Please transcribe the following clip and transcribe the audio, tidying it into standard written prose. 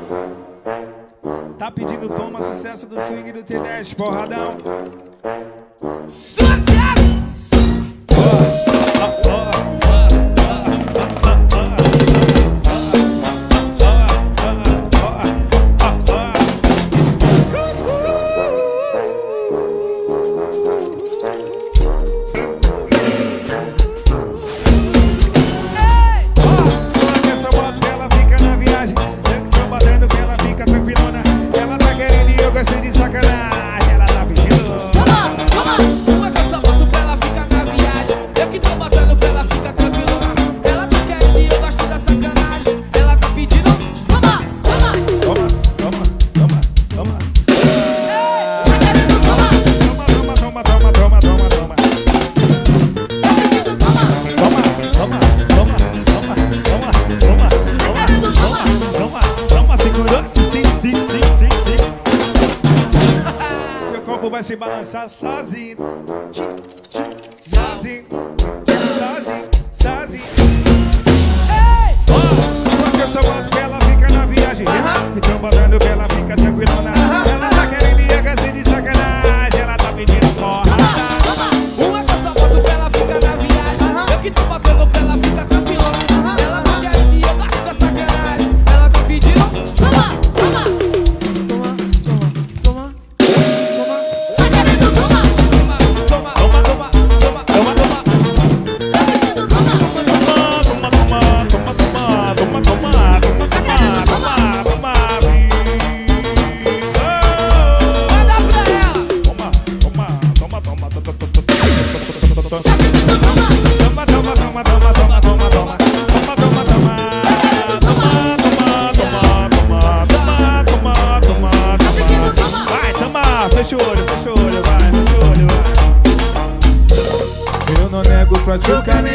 Tá pedindo toma, sucesso do swing do T10, porradão. Gostei de sacanagem, ela tá pedindo. Toma, uma que eu só boto pra ela ficar na viagem. Eu que tô botando pra ela ficar tranquilona. Ela tá querendo e eu gosto da sacanagem. Ela tá pedindo. Toma, toma, toma, toma, toma, toma. Tá querendo toma. Toma, toma, toma, toma, toma, toma. Tá pedindo toma. Toma, toma, toma, toma, toma, toma, toma, toma, toma, segurou, sim. Vai se balançar sozinho, sozinho, sozinho, sozinho. Ei! Porque eu só boto pra ela ficar na viagem. Então botando pra ela ficar tranquilona. Ela tá querendo ir agacir de sacanagem. Ela tá pedindo porrada. Uma que eu só boto pra ela ficar na viagem. Eu que tô botando pra ela ficar tranquilona. Ela tá querendo e eu gosto da sacanagem. Ela tá pedindo. Toma, toma. Fecha o olho, vai, fecha o olho, vai. Eu não nego pra açúcar nem